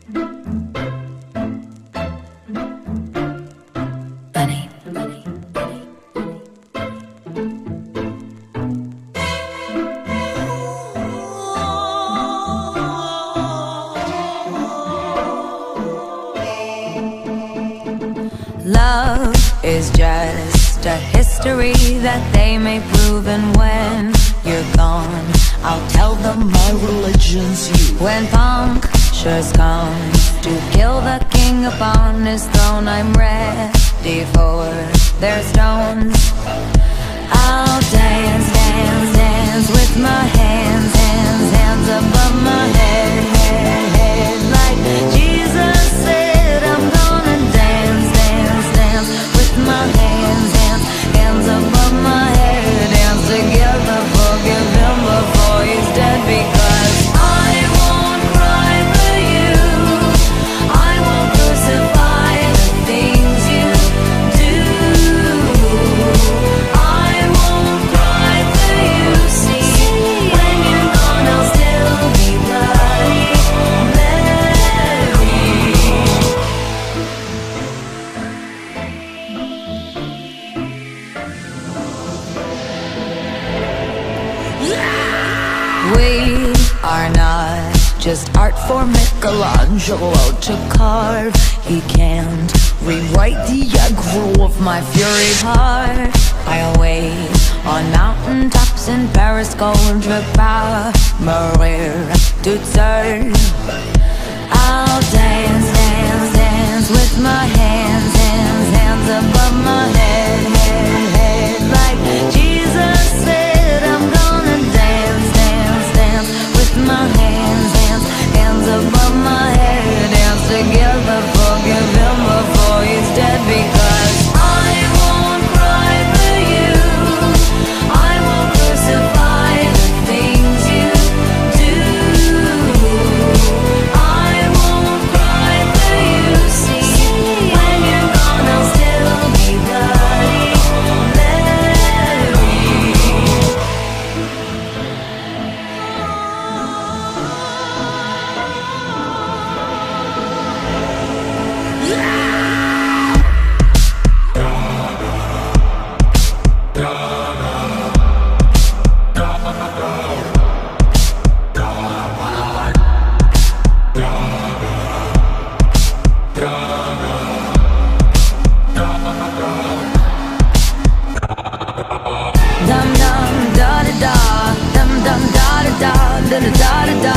Bunny. Love is just a history that they may prove, and when you're gone, I'll tell them my religion's you. When punctures come to kill the king upon his throne, I'm ready for their stones. I'll dance, dance, dance with my hands, hands, hands above my head, head, head. Like Jesus said, I'm gonna dance, dance, dance with my hands, hands, hands above my head. Dance together, forgive him before he's dead, because I won't cry for you, I won't crucify the things you do. I won't cry for you, see, when you're gone I'll still be bloody Mary. We are not just art for Michelangelo to carve. He can't rewrite the aggro of my fury heart. I'll wait on mountaintops in Paris, contre pas mourir toute seule. I'll dance, dance, dance with my hands, hands, hands above my head, head, head. Like Jesus said, I'm gonna dance, dance, dance with my hands, hands, hands above my head. Dance together, forgive him before he's dead, because I won't cry for you, I won't crucify the things you do. I won't cry for you, see, when you're gone I'll still be bloody Mary. Dum dum da da da, dum dum da da da da da da da.